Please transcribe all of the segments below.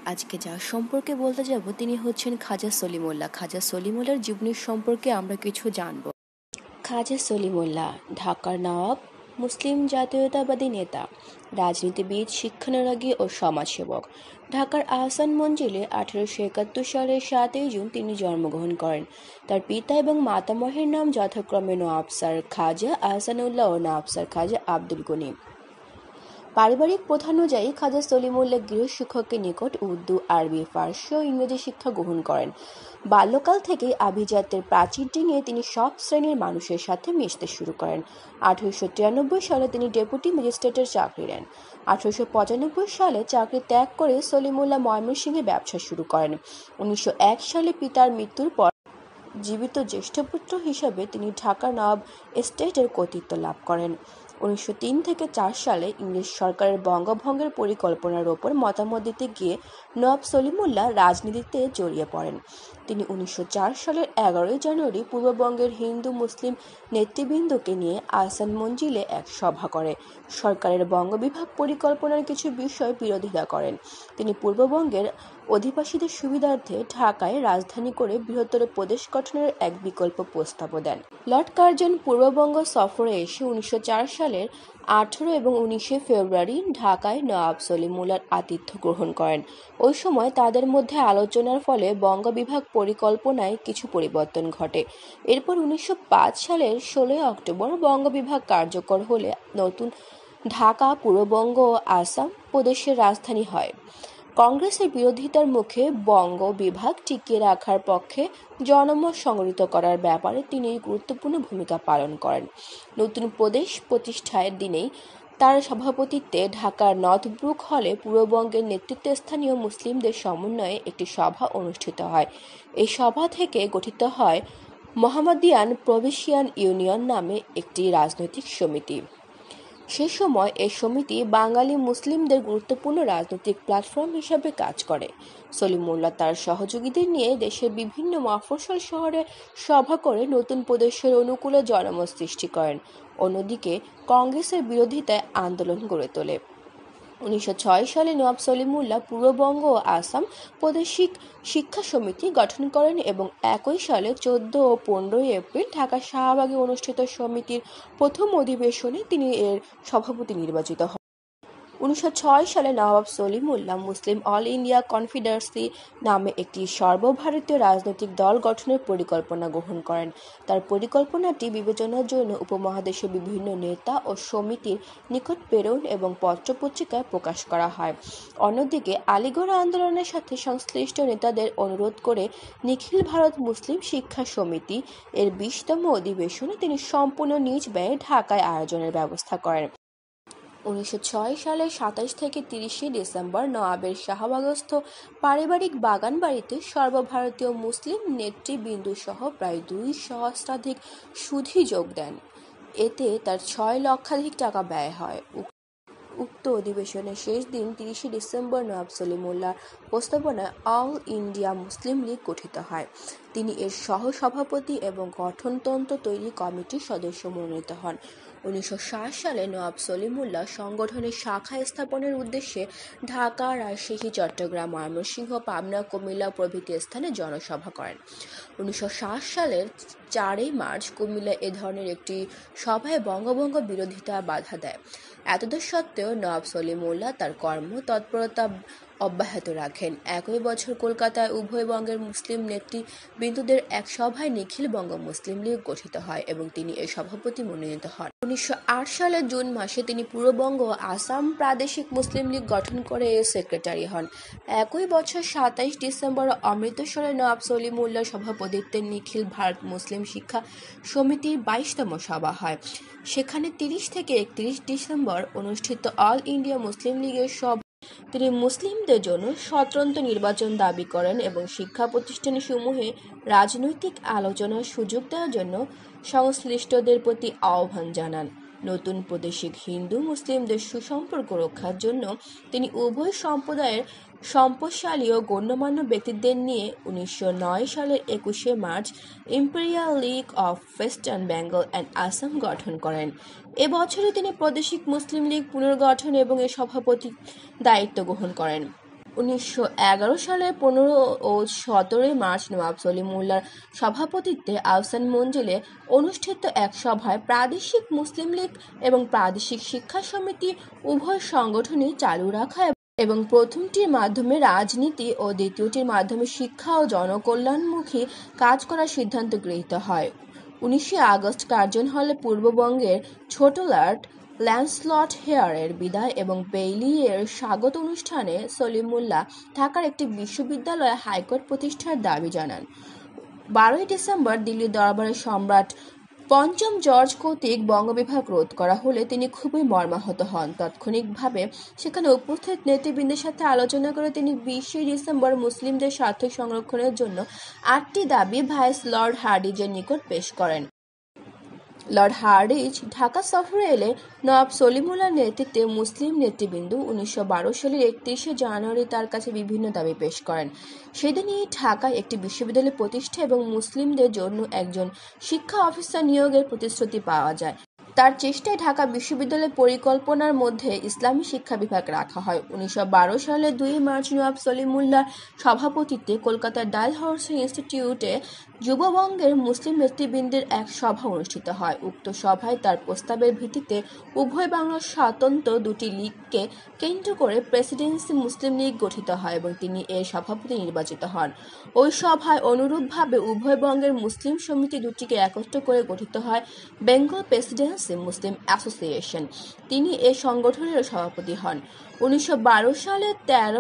আজকে যার সম্পর্কে বলতে যাব তিনি হচ্ছেন খাজা সলিমুল্লাহ। খাজা সলিমুল্লাহর জীবনী সম্পর্কে আমরা কিছু জানব। খাজা সলিমুল্লাহ ঢাকার নবাব, মুসলিম জাতীয়তাবাদী নেতা, রাজনীতিবিদ, শিক্ষানুরাগী ও সমাজসেবক। ঢাকার আহসান মঞ্জিলে 1871 সালের 7 জুন তিনি জন্মগ্রহণ করেন। তার পিতা এবং মাতামহের নাম যথাক্রমে নওয়াব স্যার খাজা আহসানুল্লাহ ও নওয়াব স্যার খাজা আব্দুল গনি। পারিবারিক প্রথা অনুযায়ী খাজা সলিমুল্লাহ গৃহশিক্ষকের নিকট উর্দু, আরবি, ফার্সি ও ইংরেজি শিক্ষা গ্রহণ করেন। বাল্যকাল থেকেই আভিজাত্যের প্রাচীর ডিঙিয়ে তিনি সব শ্রেণীর মানুষের সাথে মিশতে শুরু করেন। 1893 সালে তিনি ডেপুটি ম্যাজিস্ট্রেটের চাকরি নেন। 1895 সালে চাকরি ত্যাগ করে সলিমুল্লাহ ময়মনসিংহে ব্যবসা শুরু করেন। 1901 সালে পিতার মৃত্যুর পর জীবিত জ্যেষ্ঠ পুত্র হিসাবে তিনি ঢাকার নবাব এস্টেটের কর্তৃত্ব লাভ করেন। 1903 থেকে 4 সালে ইংরেজ সরকারের বঙ্গভঙ্গের পরিকল্পনার ওপর মতামত দিতে গিয়ে নওয়াব সলিমুল্লাহ রাজনীতিতে জড়িয়ে পড়েন। তিনি 1904 সালের 11 জানুয়ারি পূর্ববঙ্গের হিন্দু মুসলিম নেতৃবৃন্দকে নিয়ে আহসান মঞ্জিলে এক সভা করে সরকারের বঙ্গবিভাগ পরিকল্পনার কিছু বিষয় বিরোধিতা করেন। তিনি পূর্ববঙ্গের অধিবাসীদের সুবিধার্থে ঢাকায় রাজধানী করে বৃহত্তর প্রদেশ গঠনের এক বিকল্প প্রস্তাবও দেন। লর্ড কার্জন পূর্ববঙ্গ সফরে এসে 1904 সালের 18 এবং 19 ফেব্রুয়ারি ঢাকায় নওয়াব সলিমুল্লাহর আতিথ্য গ্রহণ করেন। ওই সময় তাদের মধ্যে আলোচনার ফলে বঙ্গবিভাগ পরিকল্পনায় কিছু পরিবর্তন ঘটে। এরপর 1905 সালের 16 অক্টোবর বঙ্গবিভাগ কার্যকর হলে নতুন ঢাকা পূর্ববঙ্গ ও আসাম প্রদেশের রাজধানী হয়। কংগ্রেসের বিরোধিতার মুখে বঙ্গ বিভাগ টিকিয়ে রাখার পক্ষে জনমত সংগঠিত করার ব্যাপারে তিনি গুরুত্বপূর্ণ ভূমিকা পালন করেন। নতুন প্রদেশ প্রতিষ্ঠার দিনেই তার সভাপতিত্বে ঢাকার নর্থব্রুক হলে পূর্ববঙ্গের নেতৃত্বস্থানীয় মুসলিমদের সমন্বয়ে একটি সভা অনুষ্ঠিত হয়। এই সভা থেকে গঠিত হয় মোহাম্মদিয়ান প্রভিন্সিয়াল ইউনিয়ন নামে একটি রাজনৈতিক সমিতি। সে সময় এই সমিতি বাঙালি মুসলিমদের গুরুত্বপূর্ণ রাজনৈতিক প্ল্যাটফর্ম হিসাবে কাজ করে। সলিমুল্লাহ তার সহযোগীদের নিয়ে দেশের বিভিন্ন মফস্বল শহরে সভা করে নতুন প্রদেশের অনুকূলে জনমত সৃষ্টি করেন। অন্যদিকে কংগ্রেসের বিরোধিতায় আন্দোলন গড়ে তোলে। 1906 সালে নওয়াব সলিমুল্লাহ পূর্ববঙ্গ ও আসাম প্রাদেশিক শিক্ষা সমিতি গঠন করেন এবং একই সালে 14 ও 15 এপ্রিল ঢাকার শাহবাগে অনুষ্ঠিত সমিতির প্রথম অধিবেশনে তিনি এর সভাপতি নির্বাচিত হন। 1906 সালে Nawab Salimullah Muslim all India confederacy নামে একটি সর্বভারতীয় রাজনৈতিক দল গঠনের পরিকল্পনা গ্রহণ করেন। তার পরিকল্পনাটি বিবেচনার জন্য উপমহাদেশের বিভিন্ন নেতা ও সমিতির নিকট প্রেরণ এবং পত্রপত্রিকায় প্রকাশ করা হয়। অন্যদিকে আলিগড় আন্দোলনের সাথে সংশ্লিষ্ট নেতাদের অনুরোধ করে নিখিল ভারত মুসলিম শিক্ষা সমিতি এর 20তম অধিবেশনে তিনি সম্পূর্ণ নিজ ব্যয়ে ঢাকায় আয়োজনের ব্যবস্থা করেন। 1906 সালের 27 থেকে 30 ডিসেম্বর নওয়াবের শাহবাগস্থ পারিবারিক বাগান বাড়িতে সর্বভারতীয় মুসলিম নেতৃবৃন্দ সহ প্রায় 2 সহস্রাধিক সুধী যোগ দেন। এতে তার 6 লক্ষাধিক টাকা ব্যয় হয়। উক্ত অধিবেশনের শেষ দিন 30 ডিসেম্বর নওয়াব সলিমুল্লাহর প্রস্তাবনায় অল ইন্ডিয়া মুসলিম লীগ গঠিত হয়। তিনি এর সহ-সভাপতি এবং গঠনতন্ত্র তৈরি কমিটির সদস্য মনোনীত হন। 1960 সালে নওয়াব সলিমুল্লাহ সংগঠনের শাখা স্থাপনের উদ্দেশ্যে ঢাকা, রাজশাহী, চট্টগ্রাম, ময়মনসিংহ, পাবনা, কুমিল্লা প্রভৃতি স্থানে জনসভা করেন। 1960 সালের 4 মার্চ কুমিল্লায় এ ধরনের একটি সভায় বঙ্গভঙ্গ বিরোধিতা বাধা দেয়। এতদূর সত্ত্বেও নওয়াব সলিমুল্লাহ তার কর্মতৎপরতা অব্যাহত রাখেন। একই বছর কলকাতায় উভয় বঙ্গের মুসলিম নেতৃবৃন্দদের এক সভায় নিখিল বঙ্গ মুসলিম লীগ গঠিত হয় এবং তিনি এর সভাপতি মনোনীত হন। 1908 সালের জুন মাসে তিনি পূর্ববঙ্গ ও আসাম প্রাদেশিক মুসলিম লীগ গঠন করে এর সেক্রেটারি হন। একই বছর 27 ডিসেম্বর অমৃতসরে নওয়াব সলিমুল্লাহর সভাপতিত্বে নিখিল ভারত মুসলিম শিক্ষা সমিতির 22তম সভা হয়। সেখানে 30 থেকে 31 ডিসেম্বর অনুষ্ঠিত অল ইন্ডিয়া মুসলিম লীগের সভা তিনি মুসলিমদের জন্য স্বতন্ত্র নির্বাচন দাবি করেন এবং শিক্ষা প্রতিষ্ঠানসমূহে রাজনৈতিক আলোচনার সুযোগ দেওয়ার জন্য সংশ্লিষ্টদের প্রতি আহ্বান জানান। নতুন প্রাদেশিক হিন্দু মুসলিমদের সুসম্পর্ক রক্ষার জন্য তিনি উভয় সম্প্রদায়ের সম্পদশালী ও গণ্যমান্য ব্যক্তিদের নিয়ে 1909 সালের 21 March imperial league of western Bengal and Assam গঠন করেন। এ বছরে তিনি প্রাদেশিক মুসলিম লীগ পুনর্গঠন এবং এর সভাপতির দায়িত্ব গ্রহণ করেন। 1911 সালের 15 ও 17 মার্চ নওয়াব সলিমুল্লাহর সভাপতিত্বে আহসান মঞ্জিলে অনুষ্ঠিত এক সভায় প্রাদেশিক মুসলিম লীগ এবং প্রাদেশিক শিক্ষা সমিতি উভয় সংগঠনই চালু রাখা এবং প্রথমটির মাধ্যমে রাজনীতি ও দ্বিতীয়টির মাধ্যমে শিক্ষা ও জনকল্যাণমুখী কাজ করার সিদ্ধান্ত গৃহীত হয়। 19 আগস্ট কার্জন হলে পূর্ববঙ্গের ছোট লর্ড ল্যান্সলট হেয়ারের বিদায় এবং বেইলি এর স্বাগত অনুষ্ঠানে সলিমুল্লাহ ঢাকার একটি বিশ্ববিদ্যালয়ে হাইকোর্ট প্রতিষ্ঠার দাবি জানান। 12 ডিসেম্বর দিল্লি দরবারে সম্রাট পঞ্চম জর্জ কর্তৃক বঙ্গবিভাগ রোধ করা হলে তিনি খুবই মর্মাহত হন। তাৎক্ষণিকভাবে সেখানে উপস্থিত নেতৃবৃন্দের সাথে আলোচনা করে তিনি 20 ডিসেম্বর মুসলিমদের স্বার্থ সংরক্ষণের জন্য 8টি দাবি ভাইস লর্ড হার্ডিজের নিকট পেশ করেন। লর্ড হার্ডিজ ঢাকা সফরে এলে নওয়াব সলিমুল্লাহর নেতৃত্বে মুসলিম নেতৃবৃন্দ 1912 সালের 31 জানুয়ারি তার কাছে বিভিন্ন দাবি পেশ করেন। সেদিনই ঢাকায় একটি বিশ্ববিদ্যালয় প্রতিষ্ঠা এবং মুসলিমদের জন্য একজন শিক্ষা অফিসার নিয়োগের প্রতিশ্রুতি পাওয়া যায়। তার চেষ্টায় ঢাকা বিশ্ববিদ্যালয়ের পরিকল্পনার মধ্যে ইসলামী শিক্ষা বিভাগ রাখা হয়। 1912 সালের 2 মার্চ নওয়াব সলিমুল্লাহর সভাপতিত্বে কলকাতার ডালহৌসি ইনস্টিটিউটে যুববঙ্গের মুসলিম নেতৃবৃন্দের এক সভা অনুষ্ঠিত হয়। উক্ত সভায় তার প্রস্তাবের ভিত্তিতে উভয় বাংলার স্বতন্ত্র দুটি লীগকে কেন্দ্র করে প্রেসিডেন্সি মুসলিম লীগ গঠিত হয় এবং তিনি এর সভাপতি নির্বাচিত হন। ওই সভায় অনুরূপভাবে উভয় বঙ্গের মুসলিম সমিতি দুটিকে একত্র করে গঠিত হয় বেঙ্গল প্রেসিডেন্সি মুসলিম অ্যাসোসিয়েশন। তিনি এ সংগঠনের সভাপতি হন। 1912 সালের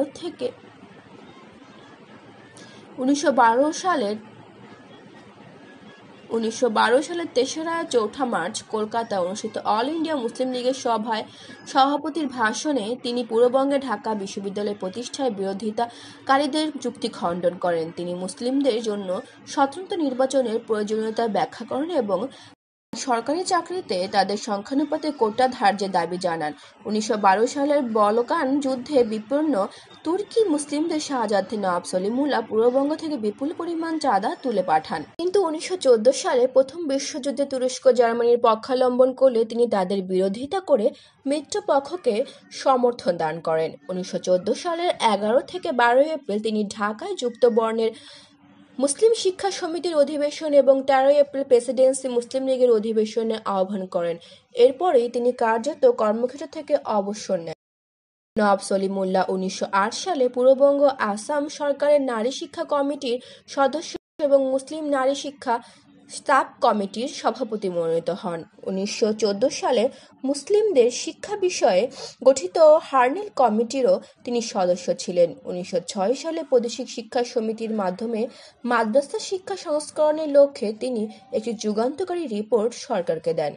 3রা 4 মার্চ কলকাতায় অনুষ্ঠিত অল ইন্ডিয়া মুসলিম লীগের সভায় সভাপতির ভাষণে তিনি পূর্ববঙ্গে ঢাকা বিশ্ববিদ্যালয় প্রতিষ্ঠায় বিরোধিতাকারীদের যুক্তি খণ্ডন করেন। তিনি মুসলিমদের জন্য স্বতন্ত্র নির্বাচনের প্রয়োজনীয়তা ব্যাখ্যা করেন এবং সরকারি চাকরিতে তাদের সংখ্যানুপাতে কোটা ধার্যের দাবি জানান। 1912 সালের বলকান যুদ্ধে বিপন্ন তুর্কি মুসলিমদের সাহায্যার্থে নওয়াব সলিমুল্লাহ পূর্ববঙ্গ থেকে বিপুল পরিমাণ চাঁদা তুলে পাঠান। কিন্তু 1914 সালে প্রথম বিশ্বযুদ্ধে তুরস্ক জার্মানির পক্ষাবলম্বন করলে তিনি তাদের বিরোধিতা করে মিত্রপক্ষকে সমর্থন দান করেন। 1914 সালের 11 থেকে 12 এপ্রিল তিনি ঢাকায় যুক্ত বর্ণের মুসলিম শিক্ষা সমিতির অধিবেশন এবং 13 এপ্রিল প্রেসিডেন্সি মুসলিম লীগের অধিবেশনে আহ্বান করেন। এরপরেই তিনি কার্যত কর্মক্ষেত্র থেকে অবসর নেন। নওয়াব সলিমুল্লাহ 1908 সালে পূর্ববঙ্গ আসাম সরকারের নারী শিক্ষা কমিটির সদস্য এবং মুসলিম নারী শিক্ষা স্টাফ কমিটির সভাপতি মনোনীত হন। 1914 সালে মুসলিমদের শিক্ষা বিষয়ে গঠিত হার্নেল কমিটিরও তিনি সদস্য ছিলেন। 1906 সালে প্রাদেশিক শিক্ষা সমিতির মাধ্যমে মাদ্রাসা শিক্ষা সংস্করণের লক্ষ্যে তিনি একটি যুগান্তকারী রিপোর্ট সরকারকে দেন।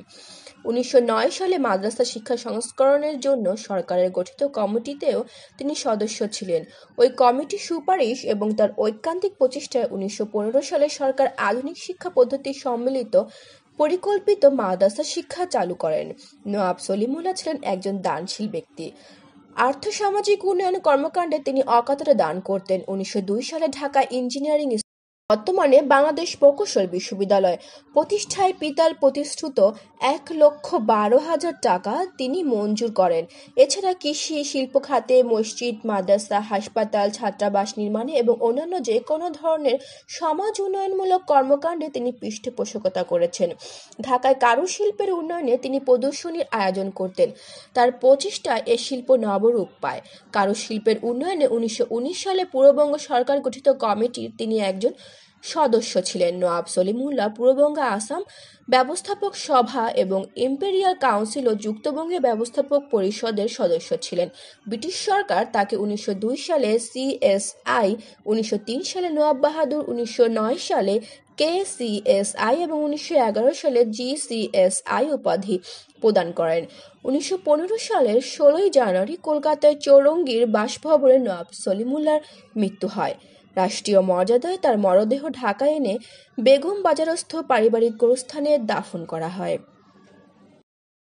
1909 সালে মাদ্রাসা শিক্ষা সংস্করণের জন্য সরকারের গঠিত কমিটিতেও তিনি সদস্য ছিলেন। ওই কমিটির সুপারিশ এবং তার ঐকান্তিক প্রচেষ্টায় 1915 সালে সরকার আধুনিক শিক্ষা পদ্ধতি সম্মিলিত পরিকল্পিত মাদ্রাসা শিক্ষা চালু করেন। নওয়াব সলিমুল্লাহ ছিলেন একজন দানশীল ব্যক্তি। আর্থ-সামাজিক উন্নয়ন কর্মকাণ্ডে তিনি অকাতরে দান করতেন। 1902 সালে ঢাকা ইঞ্জিনিয়ারিং বর্তমানে বাংলাদেশ প্রকৌশল বিশ্ববিদ্যালয় প্রতিষ্ঠায় পিতার প্রতিশ্রুত 1,12,000 টাকা তিনি মঞ্জুর করেন। এছাড়া কৃষি, শিল্প খাতে, মসজিদ, মাদ্রাসা, হাসপাতাল, ছাত্রাবাস নির্মাণে এবং অন্যান্য যে কোনো ধরনের সমাজ উন্নয়নমূলক কর্মকাণ্ডে তিনি পৃষ্ঠপোষকতা করেছেন। ঢাকায় কারুশিল্পের উন্নয়নে তিনি প্রদর্শনীর আয়োজন করতেন। তার প্রচেষ্টায় এ শিল্প নবরূপ পায়। কারুশিল্পের উন্নয়নে 1919 সালে পূর্ববঙ্গ সরকার গঠিত কমিটির তিনি একজন সদস্য ছিলেন। নওয়াব সলিমুল্লাহ পূর্ববঙ্গ আসাম ব্যবস্থাপক সভা এবং ইম্পেরিয়াল কাউন্সিল ও যুক্তবঙ্গের ব্যবস্থাপক পরিষদের সদস্য ছিলেন। ব্রিটিশ সরকার তাকে 1902 সালে CSI, 1903 সালে নওয়াব বাহাদুর, 1909 সালে KCSI এবং 1911 সালে GCSI উপাধি প্রদান করেন। 1915 সালের 16 জানুয়ারি কলকাতায় চৌরঙ্গীর বাসভবনে নওয়াব সলিমুল্লাহর মৃত্যু হয়। রাষ্ট্রীয় মর্যাদায় তার মরদেহ ঢাকায় এনে বেগম বাজারস্থ পারিবারিক গোরস্থানে দাফন করা হয়।